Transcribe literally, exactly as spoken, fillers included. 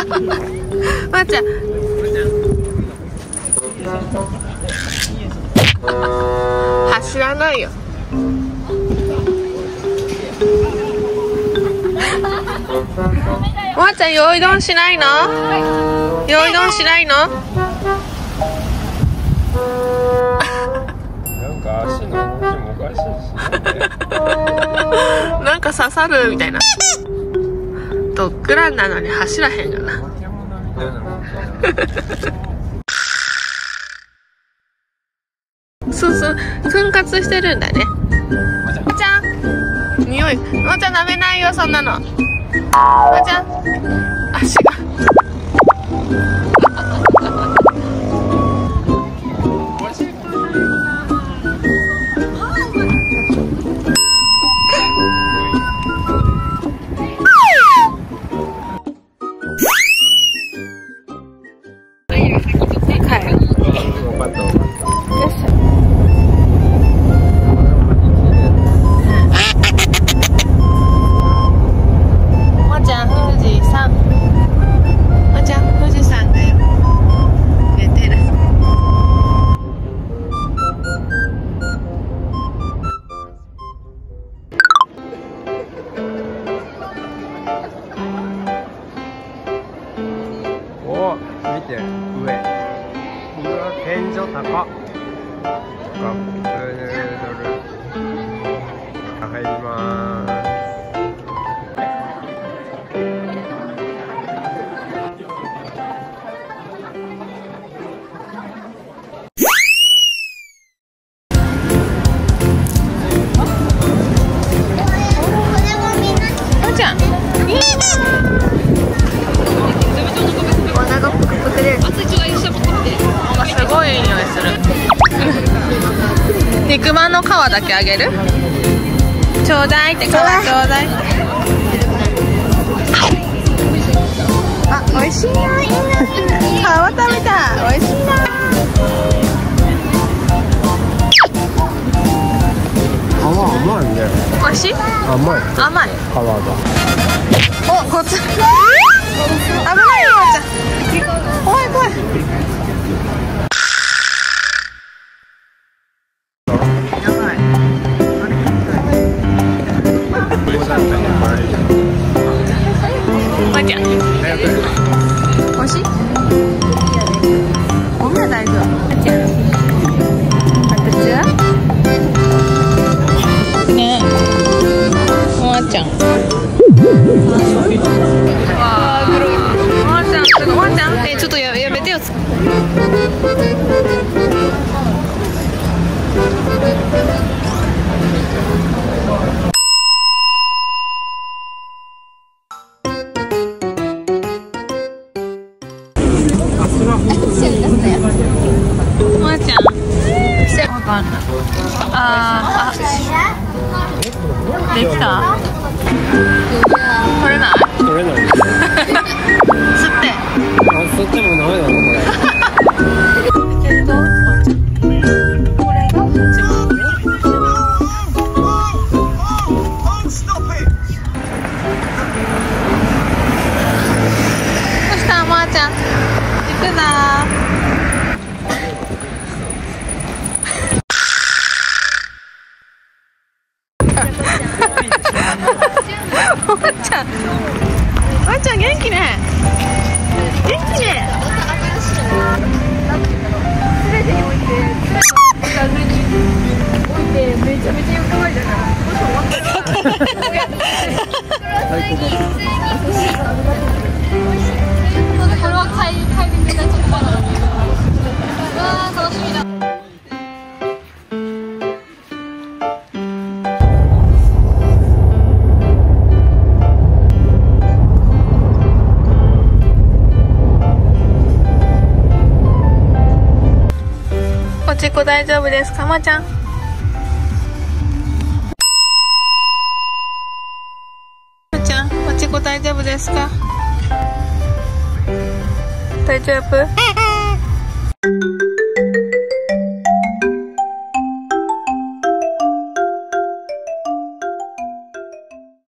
まーちゃん。走らないよ。まーちゃん、用意どんしないの？用意どんしないの？ なんか足の動きもおかしいし、 なんか刺さるみたいな。ドッグランなのに走らへんがな。そうそう、奮活してるんだね。まーちゃん、匂い。まーちゃん舐めないよ、そんなの。まーちゃん、足が。 お、見て、上。うわ、天井高っ。カップヌードル。入りまーす。 まーちゃん、すごいいい匂いする。肉まんの皮だけあげる？ちょうだいって、皮ちょうだい。あ、美味しいよ。いいな。皮食べた。美味しいな。 皮甘いね。 美味しい？ 甘い。 甘い。 皮が。 お、こっち。危ないよ、まーちゃん。怖い怖い。まーちゃん、美味しい？ごめん、大丈夫。まーちゃん、私は？ねえ、まーちゃん。わあ、黒い。まーちゃん、ちょっとまーちゃん、え、ちょっとや、やめてよ。まーちゃん、わかんない。あー、あ、できた？取れない？ 取れない。 吸って。 あ、吸ってもダメなのこれ。 いけるぞ。これが自分で。どうした、まーちゃん。行くなー。まーちゃん、まーちゃん元気ね。元気ね。全てにおいて、上に置いてめちゃめちゃ横ばいだから。これは買い買いにちょっとまだ。うわー、楽しみだ。おちこ大丈夫ですか、まーちゃん。まーちゃん、おちこ大丈夫ですか。大丈夫？